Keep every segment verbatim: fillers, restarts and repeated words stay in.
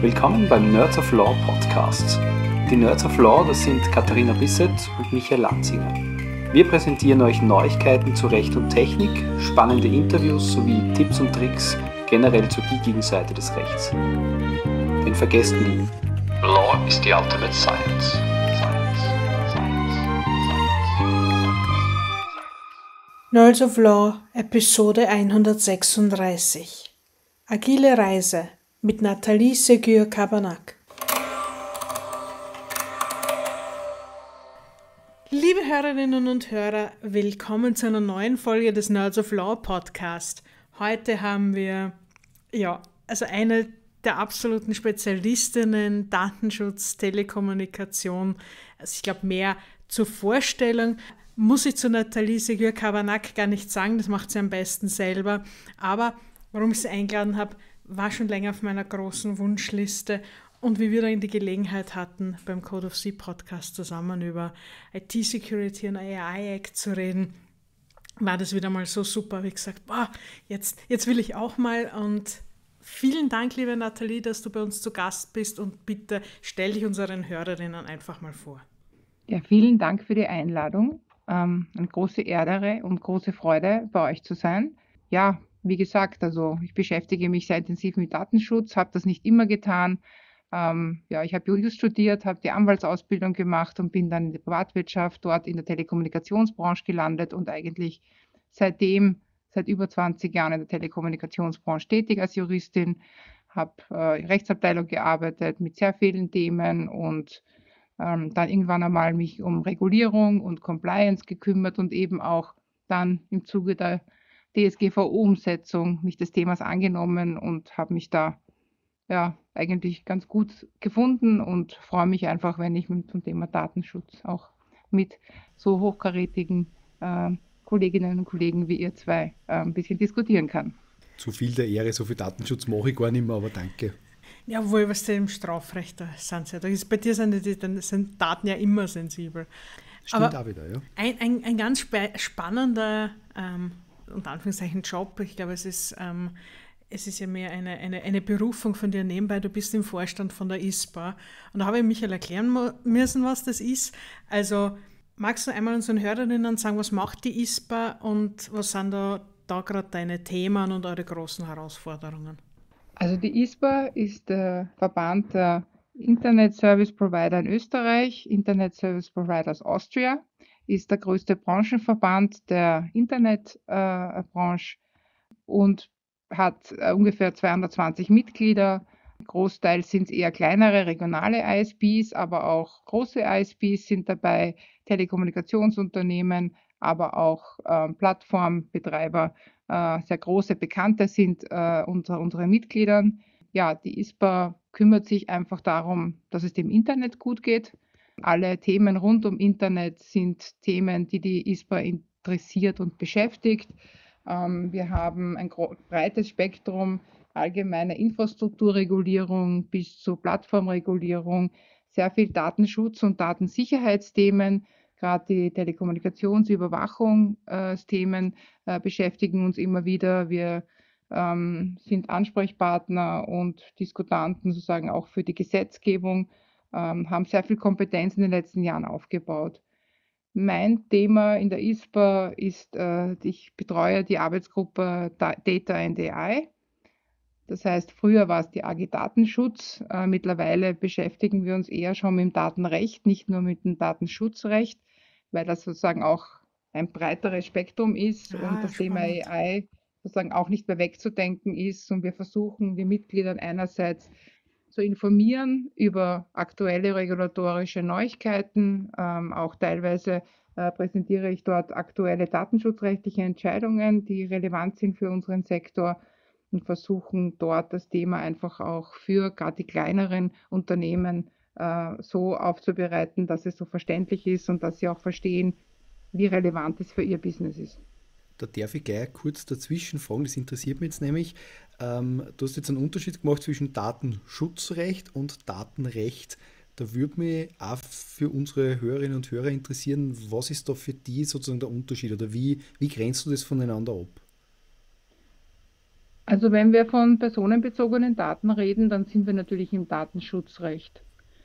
Willkommen beim Nerds of Law Podcast. Die Nerds of Law, das sind Katharina Bissett und Michael Lanzinger. Wir präsentieren euch Neuigkeiten zu Recht und Technik, spannende Interviews sowie Tipps und Tricks generell zur geekigen Seite des Rechts. Denn vergesst nie, Law is the ultimate science. Science, science, science. Nerds of Law, Episode hundertsechsunddreißig. Agile Reise mit Nathalie Ségur-Cabanach. Liebe Hörerinnen und Hörer, willkommen zu einer neuen Folge des Nerds of Law Podcast. Heute haben wir ja, also eine der absoluten Spezialistinnen, Datenschutz, Telekommunikation. Also ich glaube, mehr zur Vorstellung muss ich zu Nathalie Ségur-Cabanach gar nicht sagen, das macht sie am besten selber. Aber warum ich sie eingeladen habe, war schon länger auf meiner großen Wunschliste. Und wie wir dann die Gelegenheit hatten, beim Code of C Podcast zusammen über I T-Security und A I-Act zu reden, war das wieder mal so super, wie gesagt, boah, jetzt, jetzt will ich auch mal. Und vielen Dank, liebe Nathalie, dass du bei uns zu Gast bist, und bitte stell dich unseren Hörerinnen einfach mal vor. Ja, vielen Dank für die Einladung. Ähm, eine große Ehre und große Freude, bei euch zu sein. Ja, wie gesagt, also ich beschäftige mich sehr intensiv mit Datenschutz, habe das nicht immer getan. Ähm, ja, ich habe Jurist studiert, habe die Anwaltsausbildung gemacht und bin dann in der Privatwirtschaft, dort in der Telekommunikationsbranche gelandet und eigentlich seitdem, seit über zwanzig Jahren in der Telekommunikationsbranche tätig als Juristin, habe äh, in Rechtsabteilung gearbeitet mit sehr vielen Themen und ähm, dann irgendwann einmal mich um Regulierung und Compliance gekümmert und eben auch dann im Zuge der D S G V O-Umsetzung mich des Themas angenommen und habe mich da ja eigentlich ganz gut gefunden und freue mich einfach, wenn ich mit zum Thema Datenschutz auch mit so hochkarätigen äh, Kolleginnen und Kollegen wie ihr zwei äh, ein bisschen diskutieren kann. Zu viel der Ehre, so viel Datenschutz mache ich gar nicht mehr, aber danke. Jawohl, was du im Strafrecht da sind. Ja. Da ist, bei dir sind, die, dann sind Daten ja immer sensibel. Stimmt aber auch wieder, ja. Ein, ein, ein ganz spe- spannender ähm, unter Anführungszeichen Job. Ich glaube, es ist, ähm, es ist ja mehr eine, eine, eine Berufung von dir nebenbei. Du bist im Vorstand von der I S P A. Und da habe ich Michael erklären müssen, was das ist. Also magst du einmal unseren Hörerinnen sagen, was macht die I S P A und was sind da, da gerade deine Themen und eure großen Herausforderungen? Also die I S P A ist der Verband der Internet Service Provider in Österreich, Internet Service Providers Austria, ist der größte Branchenverband der Internetbranche äh, und hat äh, ungefähr zweihundertzwanzig Mitglieder. Großteils sind es eher kleinere regionale I S Ps, aber auch große I S Ps sind dabei, Telekommunikationsunternehmen, aber auch äh, Plattformbetreiber, äh, sehr große Bekannte sind äh, unter unseren Mitgliedern. Ja, die I S P A kümmert sich einfach darum, dass es dem Internet gut geht. Alle Themen rund um Internet sind Themen, die die I S P A interessiert und beschäftigt. Ähm, wir haben ein breites Spektrum, allgemeine Infrastrukturregulierung bis zu Plattformregulierung, sehr viel Datenschutz und Datensicherheitsthemen. Gerade die Telekommunikationsüberwachungsthemen äh, beschäftigen uns immer wieder. Wir ähm, sind Ansprechpartner und Diskutanten sozusagen auch für die Gesetzgebung, ähm, haben sehr viel Kompetenz in den letzten Jahren aufgebaut. Mein Thema in der I S P A ist, äh, ich betreue die Arbeitsgruppe Data and A I. Das heißt, früher war es die A G Datenschutz. Äh, mittlerweile beschäftigen wir uns eher schon mit dem Datenrecht, nicht nur mit dem Datenschutzrecht, weil das sozusagen auch ein breiteres Spektrum ist Ah, und das spannend. Thema A I sozusagen auch nicht mehr wegzudenken ist. Und wir versuchen, die Mitglieder einerseits zu informieren über aktuelle regulatorische Neuigkeiten. Ähm, auch teilweise äh, präsentiere ich dort aktuelle datenschutzrechtliche Entscheidungen, die relevant sind für unseren Sektor, und versuchen dort das Thema einfach auch für gerade die kleineren Unternehmen äh, so aufzubereiten, dass es so verständlich ist und dass sie auch verstehen, wie relevant es für ihr Business ist. Da darf ich gleich kurz dazwischen fragen, das interessiert mich jetzt nämlich. Ähm, du hast jetzt einen Unterschied gemacht zwischen Datenschutzrecht und Datenrecht. Da würde mich auch für unsere Hörerinnen und Hörer interessieren, was ist da für die sozusagen der Unterschied oder wie, wie grenzt du das voneinander ab? Also wenn wir von personenbezogenen Daten reden, dann sind wir natürlich im Datenschutzrecht.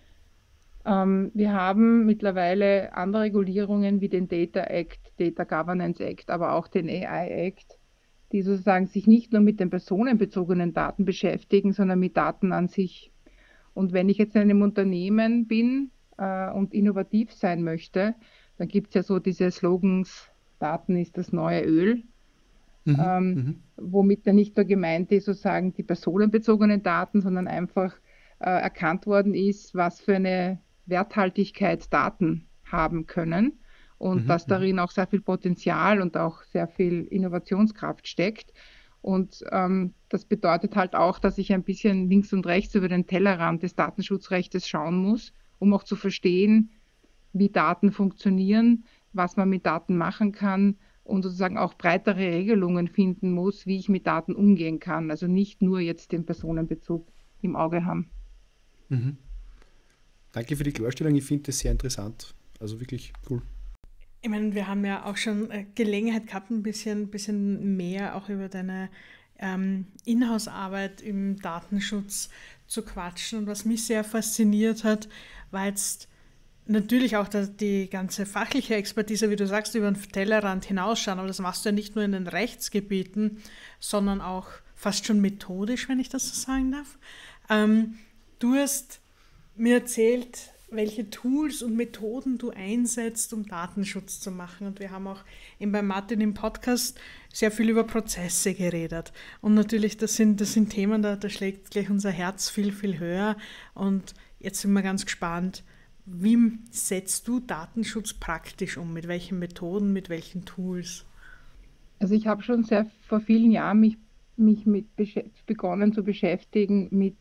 Ähm, wir haben mittlerweile andere Regulierungen wie den Data Act, Data Governance Act, aber auch den A I Act, die sozusagen sich nicht nur mit den personenbezogenen Daten beschäftigen, sondern mit Daten an sich. Und wenn ich jetzt in einem Unternehmen bin äh, und innovativ sein möchte, dann gibt es ja so diese Slogans, Daten ist das neue Öl, Mhm, ähm, mhm, womit dann nicht nur gemeint ist, sozusagen die personenbezogenen Daten, sondern einfach äh, erkannt worden ist, was für eine Werthaltigkeit Daten haben können und mhm, dass mhm, darin auch sehr viel Potenzial und auch sehr viel Innovationskraft steckt. Und ähm, das bedeutet halt auch, dass ich ein bisschen links und rechts über den Tellerrand des Datenschutzrechts schauen muss, um auch zu verstehen, wie Daten funktionieren, was man mit Daten machen kann und sozusagen auch breitere Regelungen finden muss, wie ich mit Daten umgehen kann. Also nicht nur jetzt den Personenbezug im Auge haben. mhm. Danke für die Klarstellung, ich finde das sehr interessant. Also wirklich cool. Ich meine, wir haben ja auch schon äh, Gelegenheit gehabt, ein bisschen, bisschen mehr auch über deine ähm, Inhouse-Arbeit im Datenschutz zu quatschen. Und was mich sehr fasziniert hat, war jetzt natürlich auch da die ganze fachliche Expertise, wie du sagst, über den Tellerrand hinausschauen. Aber das machst du ja nicht nur in den Rechtsgebieten, sondern auch fast schon methodisch, wenn ich das so sagen darf. Ähm, du hast mir erzählt, welche Tools und Methoden du einsetzt, um Datenschutz zu machen. Und wir haben auch eben bei Martin im Podcast sehr viel über Prozesse geredet. Und natürlich, das sind, das sind Themen, da, da schlägt gleich unser Herz viel, viel höher. Und jetzt sind wir ganz gespannt, wie setzt du Datenschutz praktisch um? Mit welchen Methoden, mit welchen Tools? Also ich habe schon sehr vor vielen Jahren mich, mich mit begonnen zu beschäftigen mit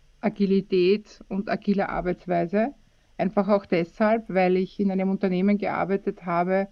Agilität und agiler Arbeitsweise. Einfach auch deshalb, weil ich in einem Unternehmen gearbeitet habe,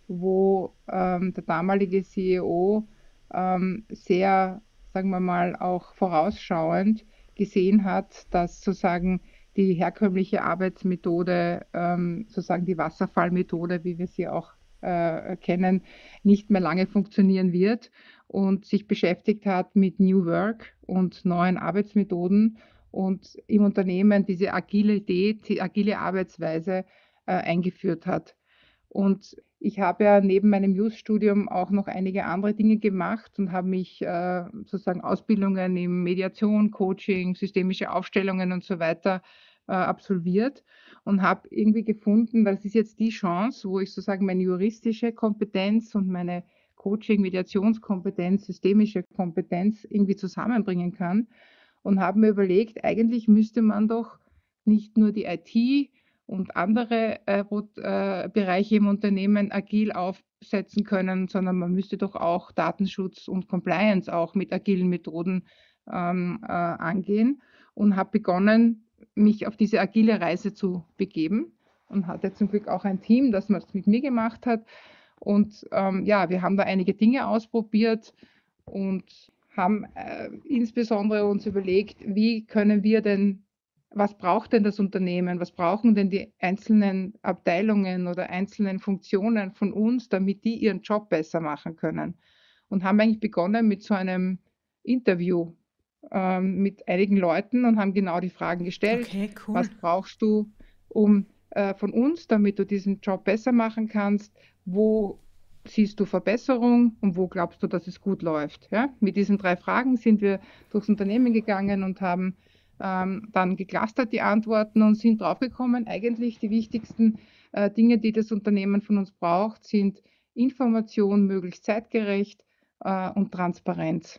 wo ähm, der damalige C E O ähm, sehr, sagen wir mal, auch vorausschauend gesehen hat, dass sozusagen die herkömmliche Arbeitsmethode, ähm, sozusagen die Wasserfallmethode, wie wir sie auch äh, kennen, nicht mehr lange funktionieren wird und sich beschäftigt hat mit New Work und neuen Arbeitsmethoden und im Unternehmen diese Agilität, die agile Arbeitsweise äh, eingeführt hat. Und ich habe ja neben meinem Jus-Studium auch noch einige andere Dinge gemacht und habe mich äh, sozusagen Ausbildungen in Mediation, Coaching, systemische Aufstellungen und so weiter äh, absolviert und habe irgendwie gefunden, das ist jetzt die Chance, wo ich sozusagen meine juristische Kompetenz und meine Coaching, Mediationskompetenz, systemische Kompetenz irgendwie zusammenbringen kann und habe mir überlegt, eigentlich müsste man doch nicht nur die I T und andere äh, äh, Bereiche im Unternehmen agil aufsetzen können, sondern man müsste doch auch Datenschutz und Compliance auch mit agilen Methoden ähm, äh, angehen und habe begonnen, mich auf diese agile Reise zu begeben und hatte zum Glück auch ein Team, das es mit mir gemacht hat. Und ähm, ja, wir haben da einige Dinge ausprobiert und haben äh, insbesondere uns überlegt, wie können wir denn, was braucht denn das Unternehmen, was brauchen denn die einzelnen Abteilungen oder einzelnen Funktionen von uns, damit die ihren Job besser machen können. Und haben eigentlich begonnen mit so einem Interview ähm, mit einigen Leuten und haben genau die Fragen gestellt, Okay, cool. was brauchst du um, äh, von uns, damit du diesen Job besser machen kannst, wo siehst du Verbesserung und wo glaubst du, dass es gut läuft? Ja? Mit diesen drei Fragen sind wir durchs Unternehmen gegangen und haben ähm, dann geclustert die Antworten und sind draufgekommen, eigentlich die wichtigsten äh, Dinge, die das Unternehmen von uns braucht, sind Information, möglichst zeitgerecht äh, und Transparenz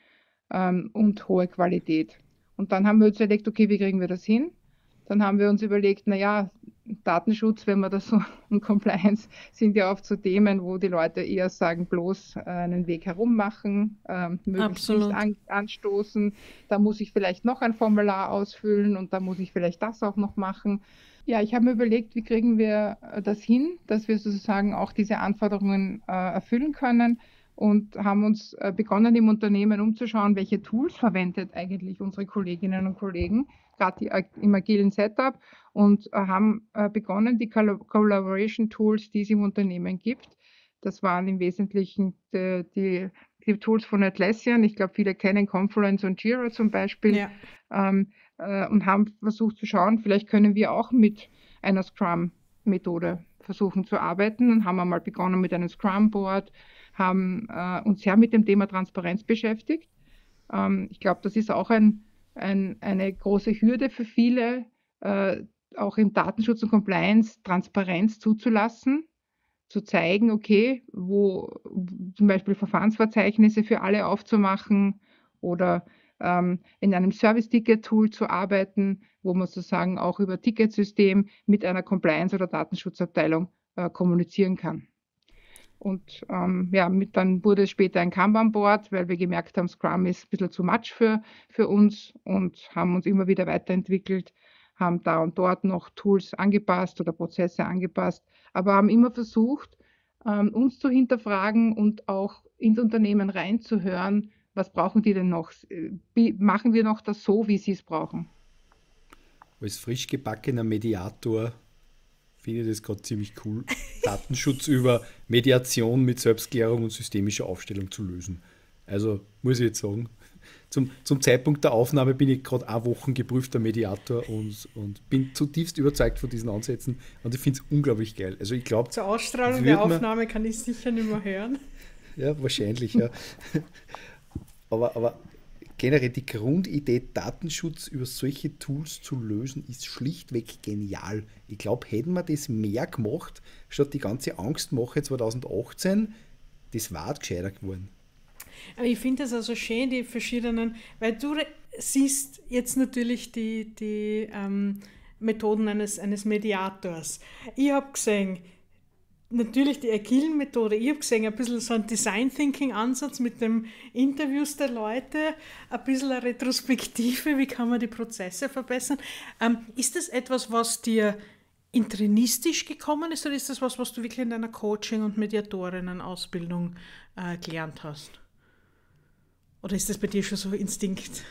ähm, und hohe Qualität. Und dann haben wir uns überlegt, okay, wie kriegen wir das hin? Dann haben wir uns überlegt, naja, Datenschutz, wenn man das so und Compliance sind ja oft so Themen, wo die Leute eher sagen, bloß äh, einen Weg herum machen, äh, möglichst Absolut. nicht an, anstoßen. Da muss ich vielleicht noch ein Formular ausfüllen und da muss ich vielleicht das auch noch machen. Ja, ich habe mir überlegt, wie kriegen wir das hin, dass wir sozusagen auch diese Anforderungen äh, erfüllen können und haben uns äh, begonnen, im Unternehmen umzuschauen, welche Tools verwendet eigentlich unsere Kolleginnen und Kollegen, gerade im agilen Setup, und äh, haben äh, begonnen, die Collaboration Tools, die es im Unternehmen gibt. Das waren im Wesentlichen die, die die Tools von Atlassian. Ich glaube, viele kennen Confluence und Jira zum Beispiel. Ja. Ähm, äh, und haben versucht zu schauen, vielleicht können wir auch mit einer Scrum-Methode versuchen zu arbeiten und haben einmal begonnen mit einem Scrum-Board, haben äh, uns sehr mit dem Thema Transparenz beschäftigt. Ähm, ich glaube, das ist auch ein, ein, eine große Hürde für viele, äh, auch im Datenschutz und Compliance Transparenz zuzulassen, zu zeigen, okay, wo zum Beispiel Verfahrensverzeichnisse für alle aufzumachen oder ähm, in einem Service-Ticket-Tool zu arbeiten, wo man sozusagen auch über Ticketsystem mit einer Compliance- oder Datenschutzabteilung äh, kommunizieren kann. Und ähm, ja, mit, dann wurde es später ein Kanban-Board, weil wir gemerkt haben, Scrum ist ein bisschen zu much für, für uns und haben uns immer wieder weiterentwickelt, haben da und dort noch Tools angepasst oder Prozesse angepasst, aber haben immer versucht, ähm, uns zu hinterfragen und auch ins Unternehmen reinzuhören, was brauchen die denn noch? Wie machen wir noch das so, wie sie es brauchen? Als frisch gebackener Mediator finde ich das gerade ziemlich cool, Datenschutz über Mediation mit Selbstklärung und systemischer Aufstellung zu lösen. Also muss ich jetzt sagen, zum, zum Zeitpunkt der Aufnahme bin ich gerade eine Woche geprüfter Mediator und, und bin zutiefst überzeugt von diesen Ansätzen und ich finde es unglaublich geil. Also ich glaube, zur Ausstrahlung der Aufnahme kann ich sicher nicht mehr hören. Ja, wahrscheinlich, ja. aber, aber generell die Grundidee, Datenschutz über solche Tools zu lösen, ist schlichtweg genial. Ich glaube, hätten wir das mehr gemacht, statt die ganze Angstmache zwanzig achtzehn, das war gescheiter geworden. Aber ich finde es also schön, die verschiedenen, weil du siehst jetzt natürlich die, die ähm, Methoden eines, eines Mediators. Ich habe gesehen, natürlich die agilen Methode, ich habe gesehen, ein bisschen so ein Design-Thinking-Ansatz mit dem Interviews der Leute, ein bisschen eine Retrospektive, wie kann man die Prozesse verbessern. Ähm, ist das etwas, was dir internistisch gekommen ist oder ist das was, was du wirklich in deiner Coaching- und Mediatorinnen-Ausbildung äh, gelernt hast? Oder ist das bei dir schon so Instinkt?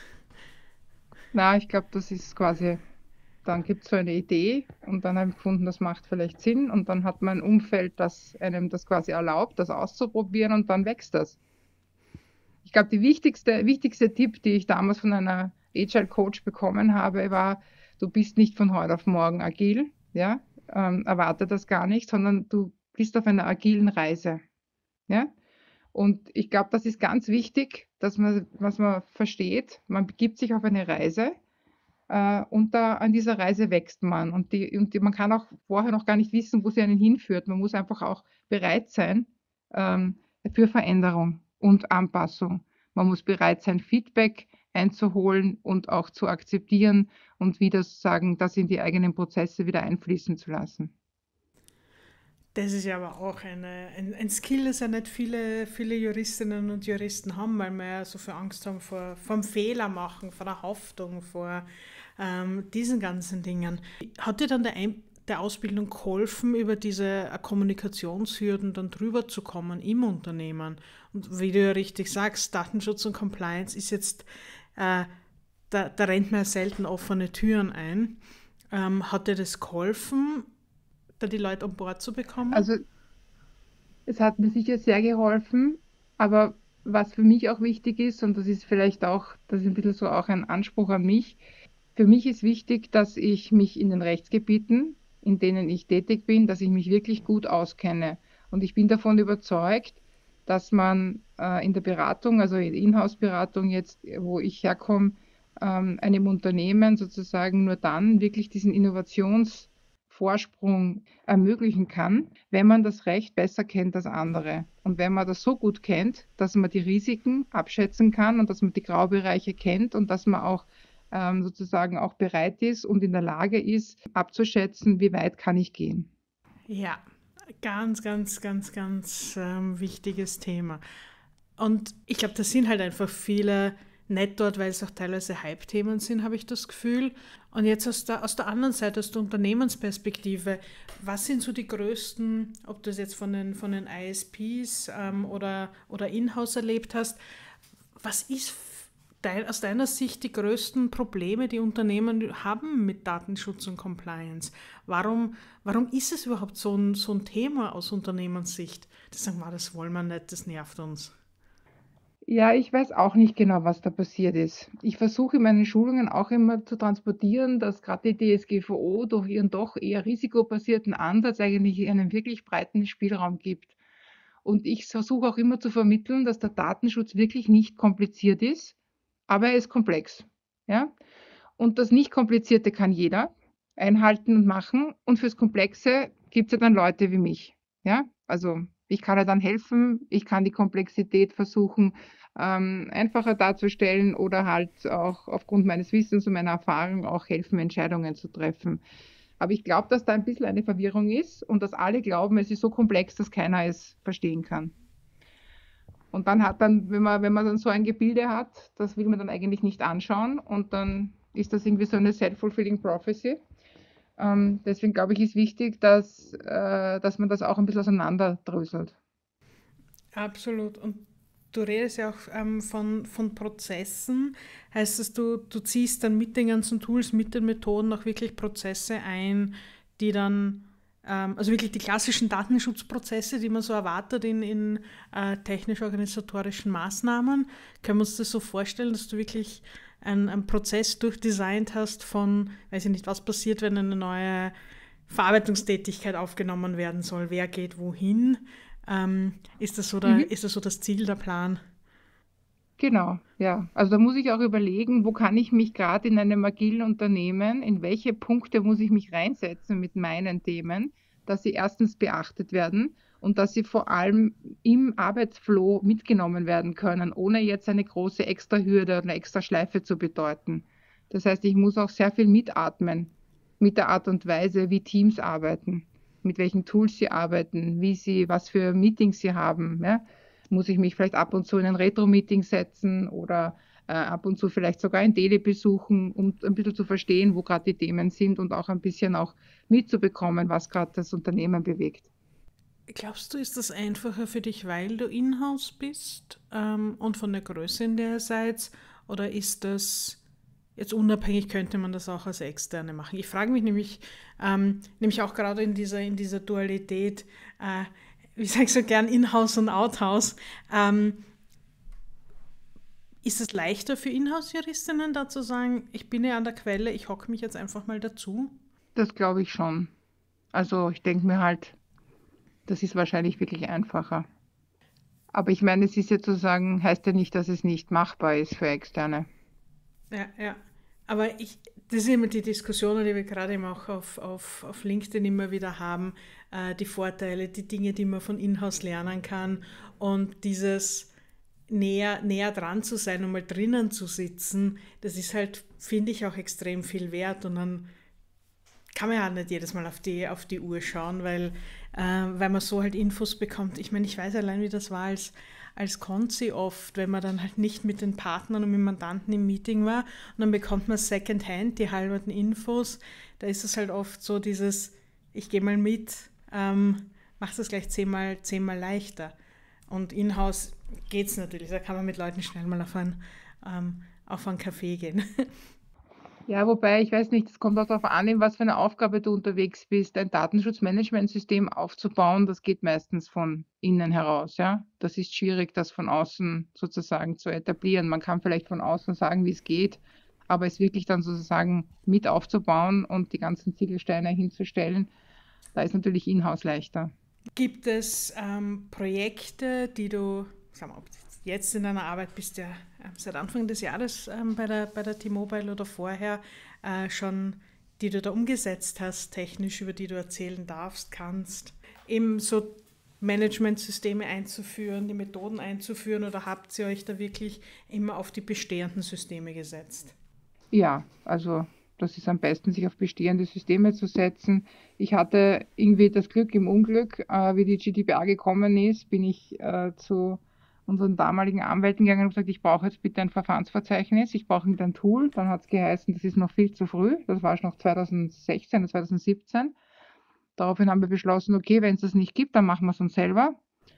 Na, ich glaube, das ist quasi, dann gibt es so eine Idee und dann habe ich gefunden, das macht vielleicht Sinn und dann hat man ein Umfeld, das einem das quasi erlaubt, das auszuprobieren und dann wächst das. Ich glaube, die wichtigste, wichtigste Tipp, die ich damals von einer Agile Coach bekommen habe, war, du bist nicht von heute auf morgen agil, ja, ähm, erwarte das gar nicht, sondern du bist auf einer agilen Reise, ja. Und ich glaube, das ist ganz wichtig, dass man, was man versteht, man begibt sich auf eine Reise äh, und da an dieser Reise wächst man. Und, die, und die, man kann auch vorher noch gar nicht wissen, wo sie einen hinführt. Man muss einfach auch bereit sein ähm, für Veränderung und Anpassung. Man muss bereit sein, Feedback einzuholen und auch zu akzeptieren und wieder sozusagen das in die eigenen Prozesse wieder einfließen zu lassen. Das ist ja aber auch eine, ein, ein Skill, das ja nicht viele, viele Juristinnen und Juristen haben, weil wir ja so viel Angst haben vor vom Fehler machen, vor der Haftung, vor ähm, diesen ganzen Dingen. Hat dir dann der, Ein- der Ausbildung geholfen, über diese Kommunikationshürden dann drüber zu kommen im Unternehmen? Und wie du ja richtig sagst, Datenschutz und Compliance ist jetzt, äh, da, da rennt man ja selten offene Türen ein. Ähm, hat dir das geholfen, da die Leute an Bord zu bekommen? Also es hat mir sicher sehr geholfen, aber was für mich auch wichtig ist, und das ist vielleicht auch, das ist ein bisschen so auch ein Anspruch an mich, für mich ist wichtig, dass ich mich in den Rechtsgebieten, in denen ich tätig bin, dass ich mich wirklich gut auskenne. Und ich bin davon überzeugt, dass man äh, in der Beratung, also in der Inhouse-Beratung jetzt, wo ich herkomme, ähm, einem Unternehmen sozusagen nur dann wirklich diesen Innovationsvorsprung ermöglichen kann, wenn man das Recht besser kennt als andere. Und wenn man das so gut kennt, dass man die Risiken abschätzen kann und dass man die Graubereiche kennt und dass man auch ähm, sozusagen auch bereit ist und in der Lage ist, abzuschätzen, wie weit kann ich gehen. Ja, ganz, ganz, ganz, ganz ähm, wichtiges Thema. Und ich glaube, das sind halt einfach viele nicht dort, weil es auch teilweise Hype-Themen sind, habe ich das Gefühl. Und jetzt aus der, aus der anderen Seite, aus der Unternehmensperspektive, was sind so die größten, ob du das jetzt von den, von den I S Ps ähm, oder, oder In-house erlebt hast, was ist dein, aus deiner Sicht die größten Probleme, die Unternehmen haben mit Datenschutz und Compliance? Warum, warum ist es überhaupt so ein, so ein Thema aus Unternehmenssicht? Die sagen, das wollen wir nicht, das nervt uns. Ja, ich weiß auch nicht genau, was da passiert ist. Ich versuche in meinen Schulungen auch immer zu transportieren, dass gerade die D S G V O durch ihren doch eher risikobasierten Ansatz eigentlich einen wirklich breiten Spielraum gibt. Und ich versuche auch immer zu vermitteln, dass der Datenschutz wirklich nicht kompliziert ist, aber er ist komplex. Ja? Und das Nicht-Komplizierte kann jeder einhalten und machen. Und fürs Komplexe gibt es ja dann Leute wie mich. Ja? Also ich kann ja dann helfen, ich kann die Komplexität versuchen, ähm, einfacher darzustellen oder halt auch aufgrund meines Wissens und meiner Erfahrung auch helfen, Entscheidungen zu treffen. Aber ich glaube, dass da ein bisschen eine Verwirrung ist und dass alle glauben, es ist so komplex, dass keiner es verstehen kann. Und dann hat dann, wenn man, wenn man dann so ein Gebilde hat, das will man dann eigentlich nicht anschauen und dann ist das irgendwie so eine self-fulfilling prophecy. Ähm, deswegen glaube ich, ist wichtig, dass, äh, dass man das auch ein bisschen auseinanderdröselt. Absolut. Und du redest ja auch ähm, von, von Prozessen. Heißt das, du, du ziehst dann mit den ganzen Tools, mit den Methoden auch wirklich Prozesse ein, die dann, ähm, also wirklich die klassischen Datenschutzprozesse, die man so erwartet in, in äh, technisch-organisatorischen Maßnahmen. Können wir uns das so vorstellen, dass du wirklich einen, einen Prozess durchdesignt hast von, weiß ich nicht, was passiert, wenn eine neue Verarbeitungstätigkeit aufgenommen werden soll, wer geht wohin? Ähm, ist das so der, Mhm. ist das so das Ziel, der Plan? Genau, ja. Also da muss ich auch überlegen, wo kann ich mich gerade in einem agilen Unternehmen, in welche Punkte muss ich mich reinsetzen mit meinen Themen, dass sie erstens beachtet werden und dass sie vor allem im Arbeitsflow mitgenommen werden können, ohne jetzt eine große extra Hürde oder eine extra Schleife zu bedeuten. Das heißt, ich muss auch sehr viel mitatmen mit der Art und Weise, wie Teams arbeiten, mit welchen Tools sie arbeiten, wie sie, was für Meetings sie haben, ja. Muss ich mich vielleicht ab und zu in ein Retro-Meeting setzen oder äh, ab und zu vielleicht sogar ein Daily besuchen, um ein bisschen zu verstehen, wo gerade die Themen sind und auch ein bisschen auch mitzubekommen, was gerade das Unternehmen bewegt. Glaubst du, ist das einfacher für dich, weil du in-house bist ähm, und von der Größe, in der ihr seid? Oder ist das jetzt unabhängig, könnte man das auch als Externe machen? Ich frage mich nämlich, ähm, nämlich auch gerade in dieser, in dieser Dualität, äh, ich sage so gern In-house und Out-house, ähm, ist es leichter für Inhouse-Juristinnen da zu sagen, ich bin ja an der Quelle, ich hocke mich jetzt einfach mal dazu? Das glaube ich schon. Also ich denke mir halt, das ist wahrscheinlich wirklich einfacher. Aber ich meine, es ist ja zu sagen, heißt ja nicht, dass es nicht machbar ist für Externe. Ja, ja. Aber ich, das ist immer die Diskussion, die wir gerade eben auch auf, auf, auf LinkedIn immer wieder haben, äh, die Vorteile, die Dinge, die man von Inhouse lernen kann und dieses näher, näher dran zu sein und mal drinnen zu sitzen, das ist halt, finde ich, auch extrem viel wert und dann kann man ja nicht jedes Mal auf die, auf die Uhr schauen, weil, äh, weil man so halt Infos bekommt. Ich meine, ich weiß allein, wie das war als, als Konzi oft, wenn man dann halt nicht mit den Partnern und mit dem Mandanten im Meeting war und dann bekommt man Secondhand die halben Infos. Da ist es halt oft so dieses, ich gehe mal mit, ähm, macht es gleich zehnmal, zehnmal leichter. Und in-house geht es natürlich, da kann man mit Leuten schnell mal auf einen, ähm, auf einen Kaffee gehen. Ja, wobei, ich weiß nicht, es kommt auch darauf an, in was für eine Aufgabe du unterwegs bist. Ein Datenschutzmanagementsystem aufzubauen, das geht meistens von innen heraus, ja. Das ist schwierig, das von außen sozusagen zu etablieren. Man kann vielleicht von außen sagen, wie es geht, aber es wirklich dann sozusagen mit aufzubauen und die ganzen Ziegelsteine hinzustellen, da ist natürlich in-house leichter. Gibt es ähm, Projekte, die du, sagen wir, ob du jetzt in deiner Arbeit bist, ja äh, seit Anfang des Jahres ähm, bei der, bei der T-Mobile oder vorher äh, schon, die du da umgesetzt hast, technisch, über die du erzählen darfst, kannst, eben so Managementsysteme einzuführen, die Methoden einzuführen oder habt ihr euch da wirklich immer auf die bestehenden Systeme gesetzt? Ja, also das ist am besten, sich auf bestehende Systeme zu setzen. Ich hatte irgendwie das Glück im Unglück, äh, wie die G D P R gekommen ist, bin ich äh, zu unseren damaligen Anwälten gegangen und gesagt, ich brauche jetzt bitte ein Verfahrensverzeichnis, ich brauche ein Tool. Dann hat es geheißen, das ist noch viel zu früh, das war schon noch zweitausendsechzehn, zweitausendsiebzehn. Daraufhin haben wir beschlossen, okay, wenn es das nicht gibt, dann machen wir es uns selber.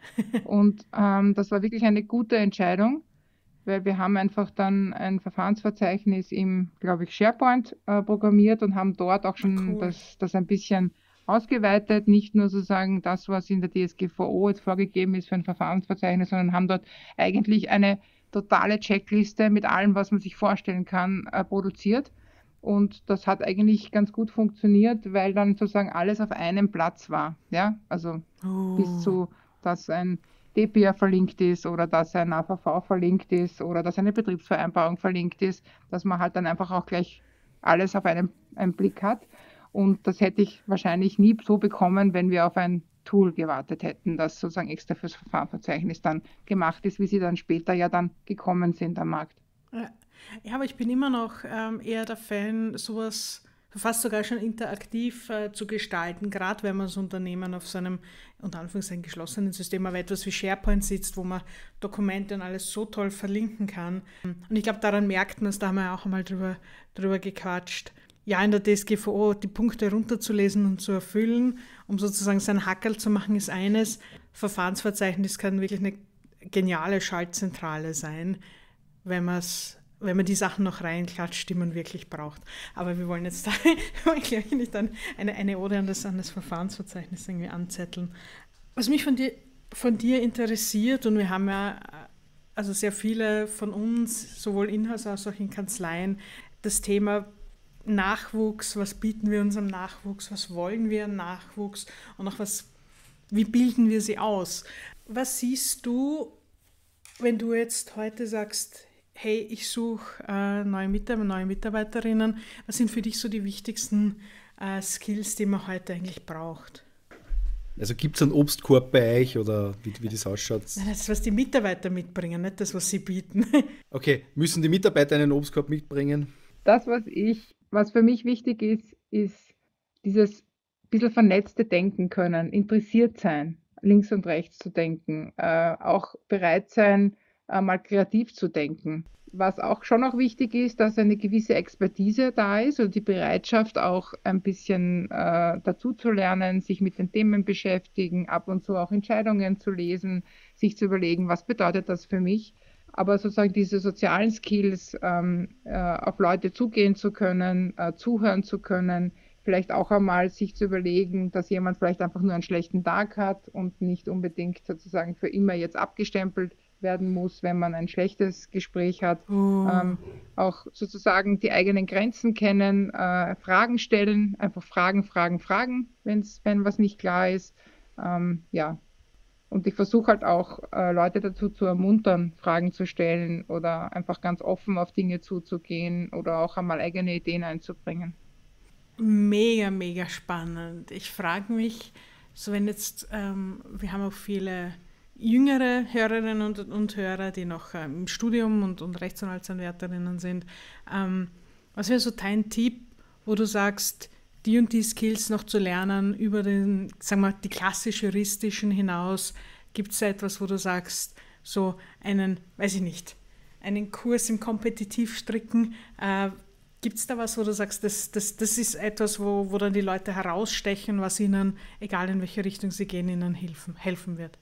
Und ähm, das war wirklich eine gute Entscheidung, weil wir haben einfach dann ein Verfahrensverzeichnis im, glaube ich, SharePoint äh, programmiert und haben dort auch schon Cool. das, das ein bisschen ausgeweitet, nicht nur sozusagen das, was in der D S G V O jetzt vorgegeben ist für ein Verfahrensverzeichnis, sondern haben dort eigentlich eine totale Checkliste mit allem, was man sich vorstellen kann, äh, produziert. Und das hat eigentlich ganz gut funktioniert, weil dann sozusagen alles auf einem Platz war. Ja, also Oh. bis zu, dass ein D P R verlinkt ist oder dass ein A V V verlinkt ist oder dass eine Betriebsvereinbarung verlinkt ist, dass man halt dann einfach auch gleich alles auf einen, einen Blick hat. Und das hätte ich wahrscheinlich nie so bekommen, wenn wir auf ein Tool gewartet hätten, das sozusagen extra fürs Verfahrensverzeichnis dann gemacht ist, wie sie dann später ja dann gekommen sind am Markt. Ja, aber ich bin immer noch ähm, eher der Fan, sowas fast sogar schon interaktiv äh, zu gestalten, gerade wenn man das Unternehmen auf so einem, unter Anführungszeichen, geschlossenen System, aber etwas wie SharePoint sitzt, wo man Dokumente und alles so toll verlinken kann. Und ich glaube, daran merkt man es, da haben wir auch einmal drüber, drüber gequatscht. Ja, in der D S G V O die Punkte runterzulesen und zu erfüllen, um sozusagen sein Hackerl zu machen, ist eines. Verfahrensverzeichnis kann wirklich eine geniale Schaltzentrale sein, wenn man es wenn man die Sachen noch reinklatscht, die man wirklich braucht. Aber wir wollen jetzt da glaube ich nicht an eine, eine Ode an das, an das Verfahrensverzeichnis irgendwie anzetteln. Was mich von dir, von dir interessiert, und wir haben ja also sehr viele von uns, sowohl in-house als auch in Kanzleien, das Thema Nachwuchs, was bieten wir unserem Nachwuchs, was wollen wir an Nachwuchs und auch was, wie bilden wir sie aus? Was siehst du, wenn du jetzt heute sagst, hey, ich suche äh, neue Mitarbeiter, neue Mitarbeiterinnen. Was sind für dich so die wichtigsten äh, Skills, die man heute eigentlich braucht? Also gibt es einen Obstkorb bei euch oder wie, wie das ausschaut? Nein, das ist, was die Mitarbeiter mitbringen, nicht das, was sie bieten. Okay, müssen die Mitarbeiter einen Obstkorb mitbringen? Das, was ich, was für mich wichtig ist, ist dieses bisschen vernetzte Denken können, interessiert sein, links und rechts zu denken, äh, auch bereit sein, mal kreativ zu denken. Was auch schon noch wichtig ist, dass eine gewisse Expertise da ist und die Bereitschaft auch ein bisschen äh, dazu zu lernen, sich mit den Themen beschäftigen, ab und zu auch Entscheidungen zu lesen, sich zu überlegen, was bedeutet das für mich. Aber sozusagen diese sozialen Skills, ähm, äh, auf Leute zugehen zu können, äh, zuhören zu können, vielleicht auch einmal sich zu überlegen, dass jemand vielleicht einfach nur einen schlechten Tag hat und nicht unbedingt sozusagen für immer jetzt abgestempelt werden muss, wenn man ein schlechtes Gespräch hat. Oh. Ähm, auch sozusagen die eigenen Grenzen kennen, äh, Fragen stellen, einfach Fragen, Fragen, Fragen, wenn's, wenn was nicht klar ist. Ähm, ja. Und ich versuche halt auch, äh, Leute dazu zu ermuntern, Fragen zu stellen oder einfach ganz offen auf Dinge zuzugehen oder auch einmal eigene Ideen einzubringen. Mega, mega spannend. Ich frage mich, so wenn jetzt, ähm, wir haben auch viele jüngere Hörerinnen und, und Hörer, die noch ähm, im Studium und, und Rechtsanwaltsanwärterinnen sind. Ähm, was wäre so dein Tipp, wo du sagst, die und die Skills noch zu lernen über den, sagen wir, die klassisch juristischen hinaus? Gibt es da etwas, wo du sagst, so einen, weiß ich nicht, einen Kurs im Kompetitivstricken? Äh, Gibt es da was, wo du sagst, das, das, das ist etwas, wo, wo dann die Leute herausstechen, was ihnen, egal in welche Richtung sie gehen, ihnen helfen, helfen wird?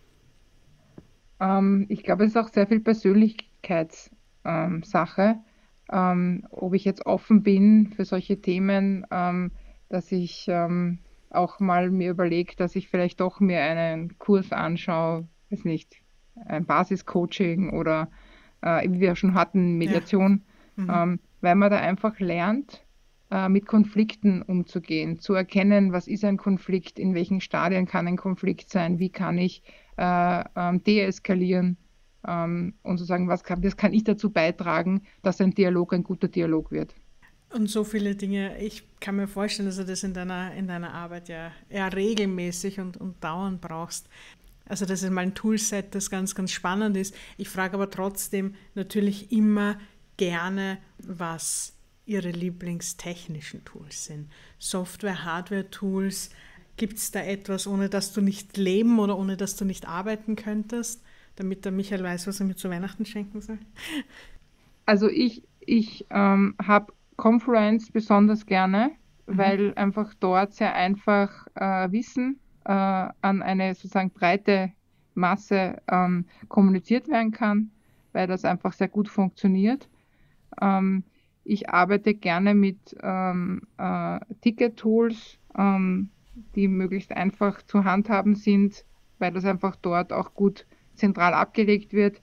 Ähm, ich glaube, es ist auch sehr viel Persönlichkeitssache, ähm, ähm, ob ich jetzt offen bin für solche Themen, ähm, dass ich ähm, auch mal mir überlege, dass ich vielleicht doch mir einen Kurs anschaue, weiß nicht, ein Basiscoaching oder äh, wie wir schon hatten, Mediation, ja. mhm. ähm, weil man da einfach lernt, äh, mit Konflikten umzugehen, zu erkennen, was ist ein Konflikt, in welchen Stadien kann ein Konflikt sein, wie kann ich äh, ähm, deeskalieren ähm, und zu sagen, was kann, das kann ich dazu beitragen, dass ein Dialog ein guter Dialog wird. Und so viele Dinge, ich kann mir vorstellen, dass du das in deiner, in deiner Arbeit ja, ja regelmäßig und, und dauernd brauchst. Also das ist mal ein Toolset, das ganz, ganz spannend ist. Ich frage aber trotzdem natürlich immer gerne, was Ihre lieblingstechnischen Tools sind. Software, Hardware-Tools. Gibt es da etwas, ohne dass du nicht leben oder ohne dass du nicht arbeiten könntest, damit der Michael weiß, was er mir zu Weihnachten schenken soll? Also ich, ich ähm, habe Confluence besonders gerne, mhm. weil einfach dort sehr einfach äh, Wissen äh, an eine sozusagen breite Masse ähm, kommuniziert werden kann, weil das einfach sehr gut funktioniert. Ähm, ich arbeite gerne mit ähm, äh, Ticket-Tools, ähm, die möglichst einfach zu handhaben sind, weil das einfach dort auch gut zentral abgelegt wird.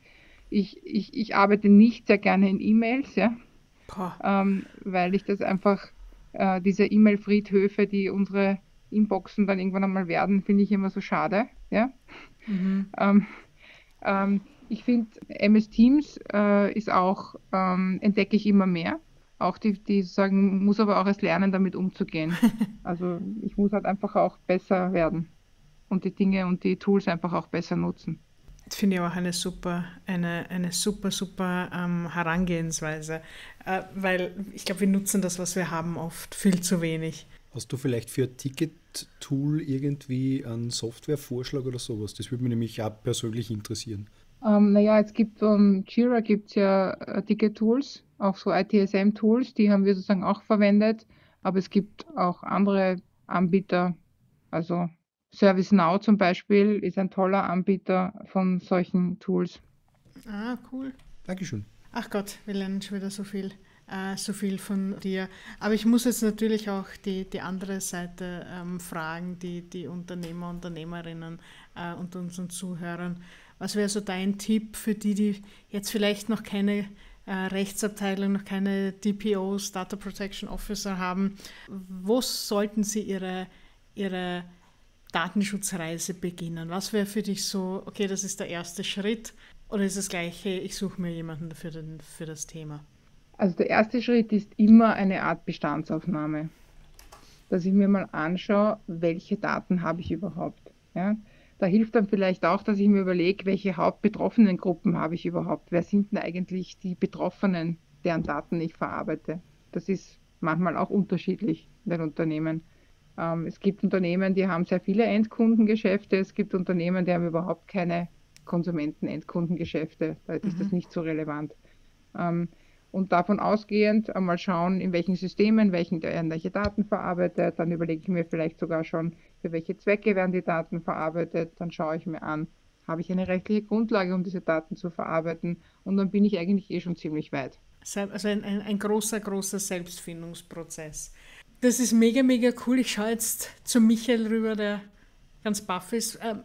ich, ich, ich arbeite nicht sehr gerne in E-Mails, ja, Boah. ähm, weil ich das einfach, äh, diese E-Mail-Friedhöfe, die unsere Inboxen dann irgendwann einmal werden, finde ich immer so schade, ja. Mhm. Ähm, ähm, ich finde, M S Teams äh, ist auch, ähm, entdecke ich immer mehr. Auch die, die sagen, muss aber auch erst lernen, damit umzugehen. Also ich muss halt einfach auch besser werden und die Dinge und die Tools einfach auch besser nutzen. Das finde ich auch eine super, eine, eine super, super ähm, Herangehensweise, äh, weil ich glaube, wir nutzen das, was wir haben, oft viel zu wenig. Hast du vielleicht für ein Ticket-Tool irgendwie einen Softwarevorschlag oder sowas? Das würde mich nämlich auch persönlich interessieren. Ähm, naja, es gibt um Jira gibt es ja äh, Ticket-Tools, auch so I T S M-Tools, die haben wir sozusagen auch verwendet, aber es gibt auch andere Anbieter, also ServiceNow zum Beispiel ist ein toller Anbieter von solchen Tools. Ah, cool. Dankeschön. Ach Gott, wir lernen schon wieder so viel, äh, so viel von dir. Aber ich muss jetzt natürlich auch die, die andere Seite ähm, fragen, die, die Unternehmer, Unternehmerinnen äh, und unseren Zuhörern. Was wäre so dein Tipp für die, die jetzt vielleicht noch keine äh, Rechtsabteilung, noch keine D P Os, Data Protection Officer haben? Wo sollten sie ihre, ihre Datenschutzreise beginnen? Was wäre für dich so, okay, das ist der erste Schritt, oder ist das gleiche, ich suche mir jemanden für, den, für das Thema? Also der erste Schritt ist immer eine Art Bestandsaufnahme, dass ich mir mal anschaue, welche Daten habe ich überhaupt. Ja? Da hilft dann vielleicht auch, dass ich mir überlege, welche hauptbetroffenen Gruppen habe ich überhaupt. Wer sind denn eigentlich die Betroffenen, deren Daten ich verarbeite? Das ist manchmal auch unterschiedlich in den Unternehmen. Ähm, es gibt Unternehmen, die haben sehr viele Endkundengeschäfte. Es gibt Unternehmen, die haben überhaupt keine Konsumenten-Endkundengeschäfte. Da ist das nicht so relevant. Ähm, und davon ausgehend einmal schauen, in welchen Systemen welchen, werden welche Daten verarbeitet. Dann überlege ich mir vielleicht sogar schon, für welche Zwecke werden die Daten verarbeitet. Dann schaue ich mir an, habe ich eine rechtliche Grundlage, um diese Daten zu verarbeiten. Und dann bin ich eigentlich eh schon ziemlich weit. Also ein, ein, ein großer, großer Selbstfindungsprozess. Das ist mega, mega cool. Ich schaue jetzt zu Michael rüber, der ganz baff ist. Ähm,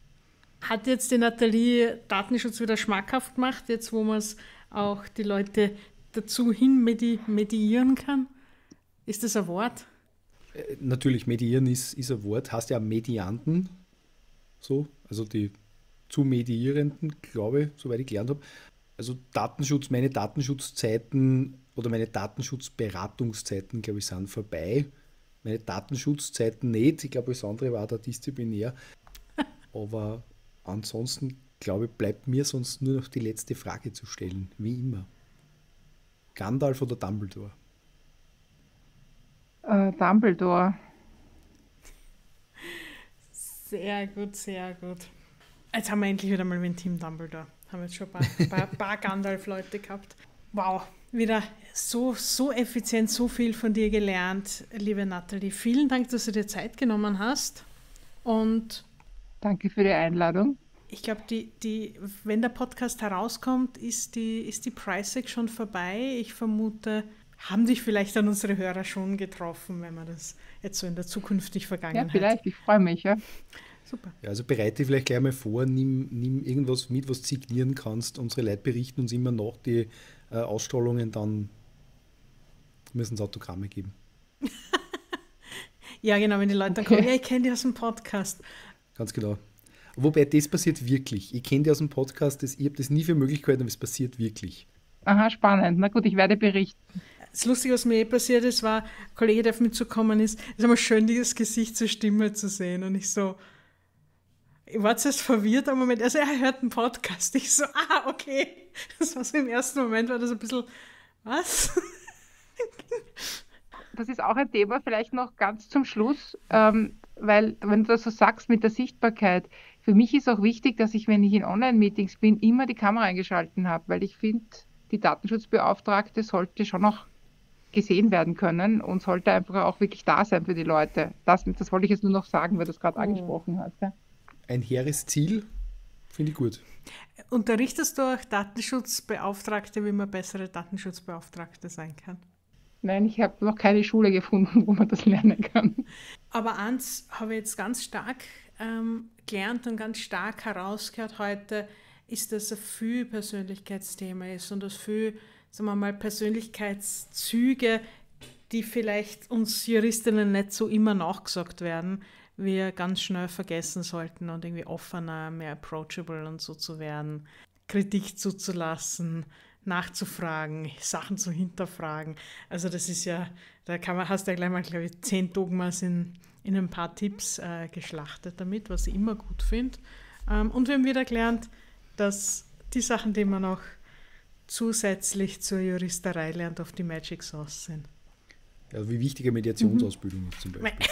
hat jetzt die Nathalie Datenschutz wieder schmackhaft gemacht, jetzt wo man es auch die Leute dazu hin medi- mediieren kann? Ist das ein Wort? Äh, natürlich, mediieren ist, ist ein Wort, heißt ja Medianten, so, also die zu Medierenden, glaube ich, soweit ich gelernt habe. Also Datenschutz, meine Datenschutzzeiten oder meine Datenschutzberatungszeiten, glaube ich, sind vorbei. Meine Datenschutzzeiten nicht. Ich glaube, das andere war da disziplinär. Aber ansonsten, glaube ich, bleibt mir sonst nur noch die letzte Frage zu stellen. Wie immer. Gandalf oder Dumbledore? Äh, Dumbledore. Sehr gut, sehr gut. Jetzt haben wir endlich wieder mal mit dem Team Dumbledore. Haben jetzt schon ein paar, paar, paar Gandalf-Leute gehabt. Wow, wieder so, so effizient, so viel von dir gelernt, liebe Nathalie. Vielen Dank, dass du dir Zeit genommen hast. Und Danke für die Einladung. ich glaube, die, die, wenn der Podcast herauskommt, ist die, ist die Price-Sec schon vorbei. Ich vermute, haben dich vielleicht dann unsere Hörer schon getroffen, wenn man das jetzt so in der zukünftig Vergangenheit... Ja, vielleicht. Ich freue mich, ja. Super. Ja, also bereite vielleicht gleich mal vor, nimm, nimm irgendwas mit, was du signieren kannst. Unsere Leute berichten uns immer nach die äh, Ausstrahlungen, dann müssen es Autogramme geben. Ja, genau, wenn die Leute dann Okay. kommen, ja, ich kenne die aus dem Podcast. Ganz genau. Wobei, das passiert wirklich. Ich kenne die aus dem Podcast, das, ich habe das nie für möglich gehalten, aber es passiert wirklich. Aha, spannend. Na gut, ich werde berichten. Das Lustige, was mir eh passiert ist, war, ein Kollege, der auf mich zugekommen ist, ist immer schön, das Gesicht zur Stimme zu sehen. Und ich so, ich war zuerst verwirrt am Moment, also er hört einen Podcast. Ich so, ah, okay. Das war so im ersten Moment, war das ein bisschen, was? Das ist auch ein Thema, vielleicht noch ganz zum Schluss, ähm, weil, wenn du das so sagst mit der Sichtbarkeit, für mich ist auch wichtig, dass ich, wenn ich in Online-Meetings bin, immer die Kamera eingeschalten habe, weil ich finde, die Datenschutzbeauftragte sollte schon noch gesehen werden können und sollte einfach auch wirklich da sein für die Leute. Das, das wollte ich jetzt nur noch sagen, weil du es gerade Oh. angesprochen hast. Ja. Ein hehres Ziel, finde ich gut. Unterrichtest du auch Datenschutzbeauftragte, wie man bessere Datenschutzbeauftragte sein kann? Nein, ich habe noch keine Schule gefunden, wo man das lernen kann. Aber eins habe ich jetzt ganz stark ähm, gelernt und ganz stark herausgehört heute, ist, dass es viel Persönlichkeitsthema ist und dass viel, sagen wir mal, Persönlichkeitszüge, die vielleicht uns Juristinnen nicht so immer nachgesagt werden, wir ganz schnell vergessen sollten und irgendwie offener, mehr approachable und so zu werden, Kritik zuzulassen, nachzufragen, Sachen zu hinterfragen. Also das ist ja, da kann man, hast du ja gleich mal, glaube ich, zehn Dogmas in, in ein paar Tipps äh, geschlachtet damit, was ich immer gut finde. Ähm, und wir haben wieder gelernt, dass die Sachen, die man auch zusätzlich zur Juristerei lernt, auf die Magic Sauce sind. Ja, wie wichtige Mediationsausbildung mhm. ist zum Beispiel.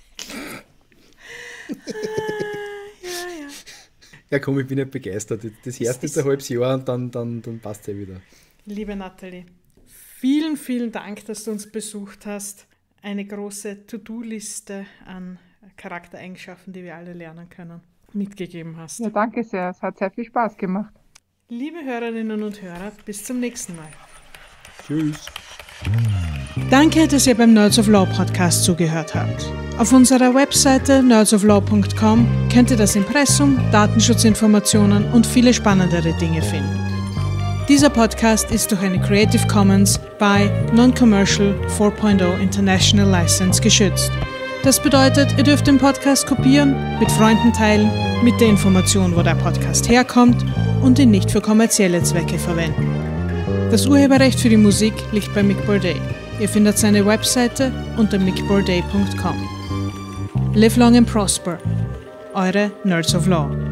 ja, ja. Ja, komm, ich bin nicht begeistert. Das erste ist ein halbes Jahr und dann, dann, dann passt es ja wieder. Liebe Nathalie, vielen, vielen Dank, dass du uns besucht hast. Eine große To-Do-Liste an Charaktereigenschaften, die wir alle lernen können, mitgegeben hast. Ja, danke sehr. Es hat sehr viel Spaß gemacht. Liebe Hörerinnen und Hörer, bis zum nächsten Mal. Tschüss. Danke, dass ihr beim Nerds of Law Podcast zugehört habt. Auf unserer Webseite nerds of law punkt com könnt ihr das Impressum, Datenschutzinformationen und viele spannendere Dinge finden. Dieser Podcast ist durch eine Creative Commons by Non-Commercial vier Punkt null International License geschützt. Das bedeutet, ihr dürft den Podcast kopieren, mit Freunden teilen, mit der Information, wo der Podcast herkommt und ihn nicht für kommerzielle Zwecke verwenden. Das Urheberrecht für die Musik liegt bei Mick Bourdais. Ihr findet seine Webseite unter mick bourdais punkt com. Live long and prosper. Eure Nerds of Law.